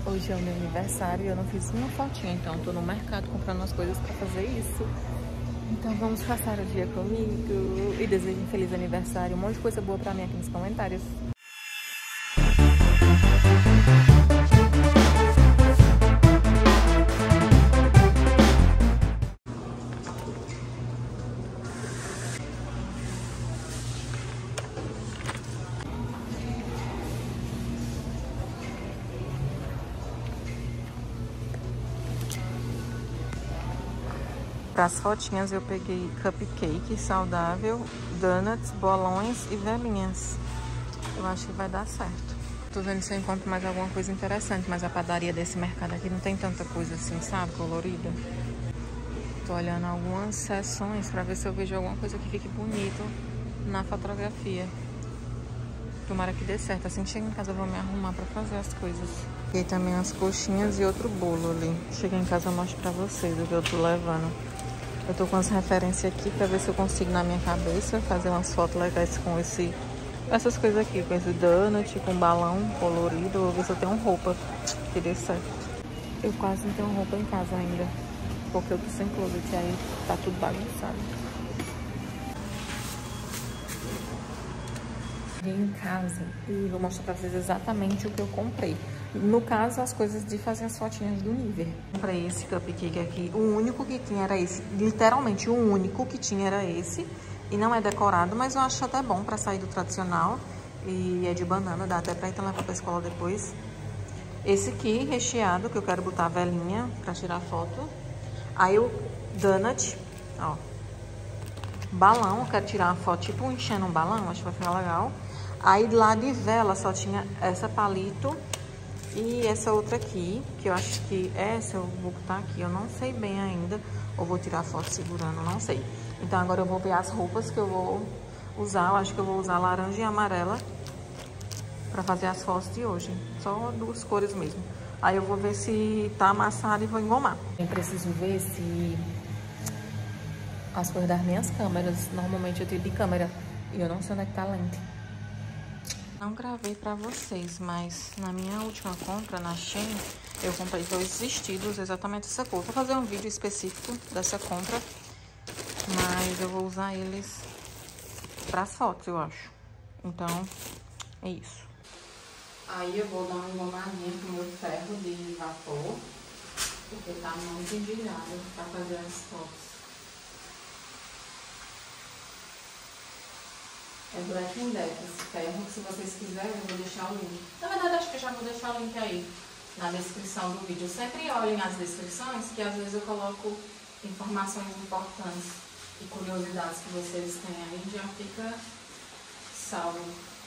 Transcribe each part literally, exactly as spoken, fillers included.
Hoje é o meu aniversário e eu não fiz uma fotinha, então eu tô no mercado comprando as coisas pra fazer isso. Então vamos passar o dia comigo e desejo um feliz aniversário, um monte de coisa boa pra mim aqui nos comentários. Para as fotinhas eu peguei cupcake saudável, donuts, bolões e velhinhas. Eu acho que vai dar certo. Tô vendo se eu encontro mais alguma coisa interessante, mas a padaria desse mercado aqui não tem tanta coisa assim, sabe, colorida. Tô olhando algumas seções para ver se eu vejo alguma coisa que fique bonito na fotografia. Tomara que dê certo. Assim que chegar em casa eu vou me arrumar para fazer as coisas. E também as coxinhas e outro bolo ali. Cheguei em casa eu mostro pra vocês o que eu tô levando. Eu tô com as referências aqui pra ver se eu consigo na minha cabeça fazer umas fotos legais com esse, essas coisas aqui, com esse donut, com balão colorido. Vou ver se eu tenho roupa que dê certo. Eu quase não tenho roupa em casa ainda, porque eu tô sem closet, aí tá tudo bagunçado. Cheguei em casa e vou mostrar pra vocês exatamente o que eu comprei. No caso, as coisas de fazer as fotinhas do Niver. Comprei esse cupcake aqui. O único que tinha era esse. Literalmente, o único que tinha era esse. E não é decorado, mas eu acho até bom pra sair do tradicional. E é de banana, dá até pra ir levar pra escola depois. Esse aqui, recheado, que eu quero botar a velhinha pra tirar foto. Aí o donut, ó. Balão, eu quero tirar uma foto tipo enchendo um balão, acho que vai ficar legal. Aí lá de vela só tinha essa palito e essa outra aqui, que eu acho que essa eu vou botar aqui, eu não sei bem ainda. Ou vou tirar foto segurando, não sei. Então agora eu vou ver as roupas que eu vou usar. Eu acho que eu vou usar laranja e amarela pra fazer as fotos de hoje. Só duas cores mesmo. Aí eu vou ver se tá amassado e vou engomar. Eu preciso ver se as cores das minhas câmeras, normalmente eu tenho de câmera e eu não sei onde é que tá a lente. Não gravei pra vocês, mas na minha última compra na Shein, eu comprei dois vestidos, exatamente essa cor. Vou fazer um vídeo específico dessa compra, mas eu vou usar eles pras fotos, eu acho. Então, é isso. Aí eu vou dar uma engomadinha com o meu ferro de vapor, porque tá muito engelhado pra fazer as fotos. É Black and Decker esse ferro, se vocês quiserem eu vou deixar o link. Na verdade acho que eu já vou deixar o link aí na descrição do vídeo. Sempre olhem as descrições, que às vezes eu coloco informações importantes e curiosidades que vocês têm aí, já fica salvo.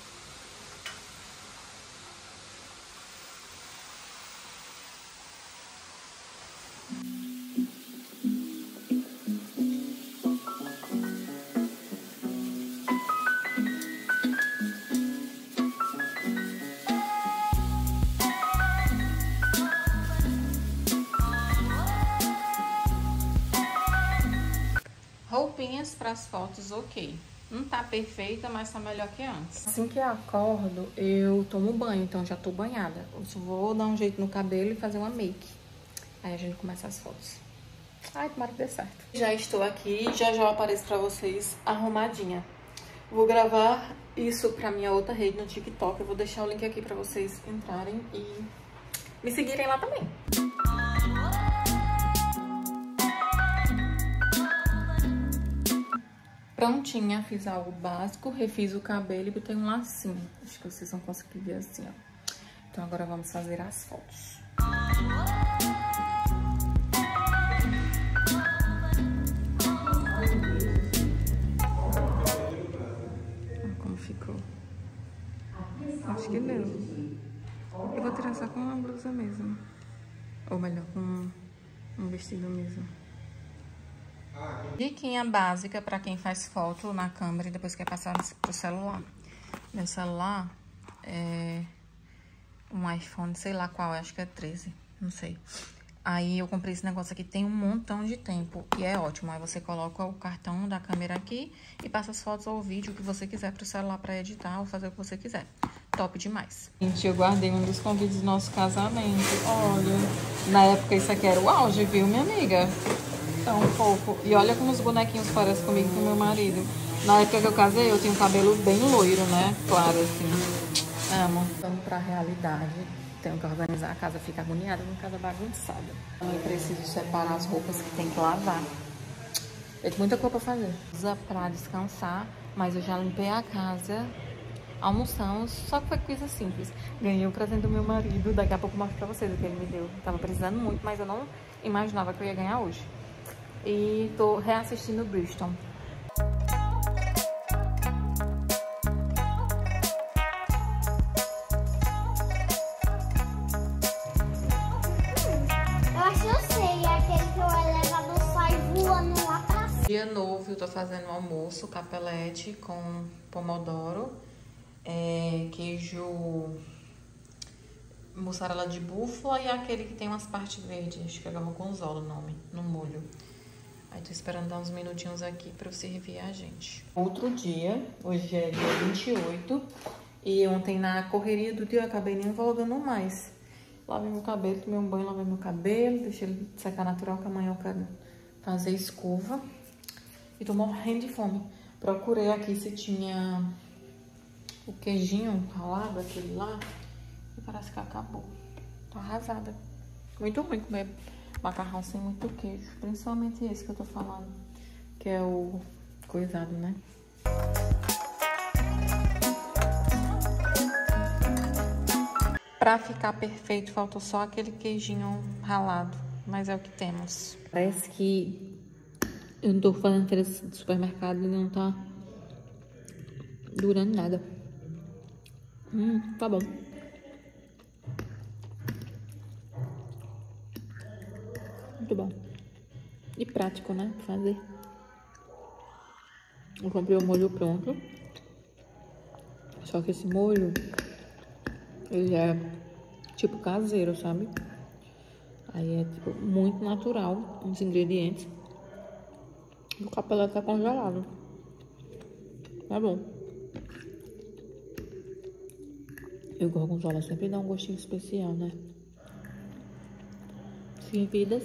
Roupinhas para as fotos, ok. Não tá perfeita, mas tá melhor que antes. Assim que eu acordo, eu tomo banho, então já tô banhada. Eu só vou dar um jeito no cabelo e fazer uma make. Aí a gente começa as fotos. Ai, tomara que dê certo. Já estou aqui, já já eu apareço pra vocês arrumadinha. Vou gravar isso pra minha outra rede no TikTok. Eu vou deixar o link aqui pra vocês entrarem e me seguirem lá também. Prontinha, fiz algo básico, refiz o cabelo e botei um lacinho. Acho que vocês vão conseguir ver assim, ó. Então agora vamos fazer as fotos. Olha como ficou. Acho que deu. Eu vou tirar só com uma blusa mesmo. Ou melhor, com um vestido mesmo. Diquinha básica para quem faz foto na câmera e depois quer passar pro celular. Meu celular é um iPhone, sei lá qual, acho que é treze, não sei. Aí eu comprei esse negócio aqui, tem um montão de tempo e é ótimo. Aí você coloca o cartão da câmera aqui e passa as fotos ou o vídeo que você quiser pro celular para editar ou fazer o que você quiser. top demais. Gente, eu guardei um dos convites do nosso casamento. Olha, na época isso aqui era o auge, viu, minha amiga? Tão fofo. E olha como os bonequinhos parecem comigo e com meu marido. Na época que eu casei, eu tinha um cabelo bem loiro, né? Claro, assim. Amo. Vamos pra realidade. Tenho que organizar a casa, fica agoniada, uma casa bagunçada. Eu preciso separar as roupas que tem que lavar. Eu tenho muita coisa pra fazer. Usa pra descansar, mas eu já limpei a casa. Almoçamos, só que foi coisa simples. Ganhei o presente do meu marido, daqui a pouco eu mostro pra vocês o que ele me deu. Tava precisando muito, mas eu não imaginava que eu ia ganhar hoje. E tô reassistindo Bridgerton. Eu acho que eu sei, é aquele que o elevador sai voando lá pra cima. Dia novo, eu tô fazendo um almoço, capelete com pomodoro, é, queijo mussarela de búfala e aquele que tem umas partes verdes, acho que é gorgonzola o nome, no molho. Aí tô esperando dar uns minutinhos aqui pra eu servir a gente. Outro dia, hoje é dia vinte e oito, e ontem na correria do dia eu acabei nem voltando mais. Lavei meu cabelo, tomei um banho, lavei meu cabelo, deixei ele secar natural, que amanhã eu quero fazer escova. E tô morrendo de fome. Procurei aqui se tinha o queijinho ralado, aquele lá, e parece que acabou. Tô arrasada. Muito ruim comer macarrão sem muito queijo, principalmente esse que eu tô falando, que é o coisado, né? Pra ficar perfeito, faltou só aquele queijinho ralado, mas é o que temos. Parece que eu não tô fazendo feira de supermercado e não tá durando nada. Hum, tá bom. Muito bom. E prático, né? Pra fazer. Eu comprei o molho pronto. Só que esse molho, ele é tipo caseiro, sabe? Aí é tipo muito natural os ingredientes. O capelete tá congelado. Tá bom. E o gorgonzola sempre dá um gostinho especial, né? Servidas.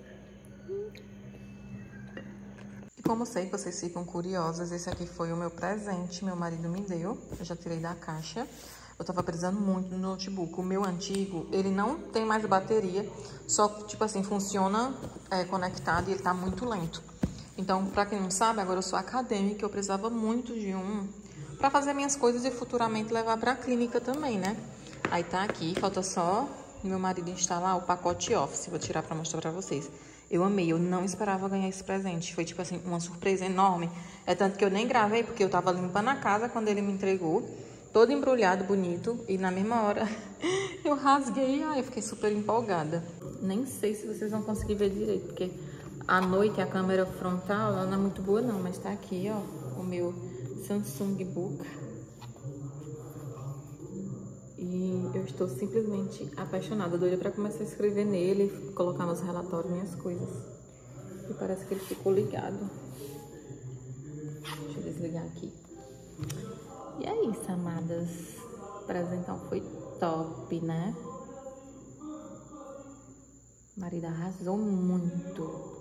E como sei que vocês ficam curiosas, esse aqui foi o meu presente, meu marido me deu. Eu já tirei da caixa. Eu tava precisando muito do notebook. O meu antigo, ele não tem mais bateria, só que, tipo assim, funciona é, conectado e ele tá muito lento. Então, pra quem não sabe, agora eu sou acadêmica, eu precisava muito de um pra fazer minhas coisas e futuramente levar pra clínica também, né? Aí tá aqui, falta só meu marido instalar o pacote Office. Vou tirar pra mostrar pra vocês. Eu amei, eu não esperava ganhar esse presente. Foi, tipo assim, uma surpresa enorme. É tanto que eu nem gravei, porque eu tava limpando a casa quando ele me entregou. Todo embrulhado, bonito. E na mesma hora eu rasguei. Ai, eu fiquei super empolgada. Nem sei se vocês vão conseguir ver direito, porque à noite a câmera frontal ela não é muito boa não. Mas tá aqui, ó, o meu Samsung Book. E eu estou simplesmente apaixonada, doida pra começar a escrever nele, colocar nos relatórios minhas coisas. E parece que ele ficou ligado. Deixa eu desligar aqui. E é isso, amadas. O presentão foi top, né? O marido arrasou muito.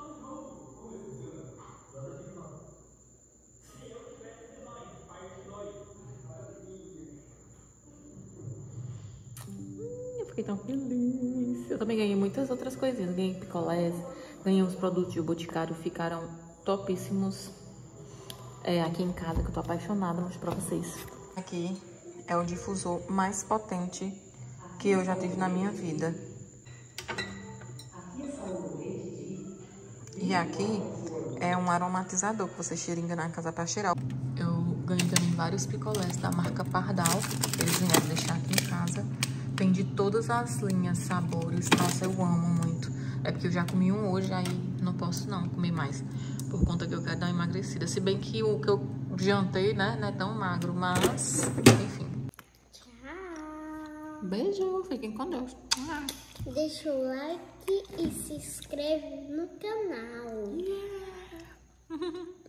Fiquei tão feliz. Eu também ganhei muitas outras coisinhas. Ganhei picolés, ganhei os produtos de Boticário, ficaram topíssimos é, aqui em casa, que eu tô apaixonada. Vou mostrar pra vocês. Aqui é o difusor mais potente que eu já tive na minha vida. E aqui é um aromatizador que você xeringa na casa pra cheirar. Eu ganhei também vários picolés da marca Pardal, que eles vieram deixar aqui em casa. Tem de todas as linhas, sabores. Nossa, eu amo muito. É porque eu já comi um hoje, aí não posso não comer mais. Por conta que eu quero dar uma emagrecida. Se bem que o que eu jantei, né, não é tão magro, mas... enfim. Tchau. Beijo, fiquem com Deus. Deixa o like e se inscreve no canal. Yeah.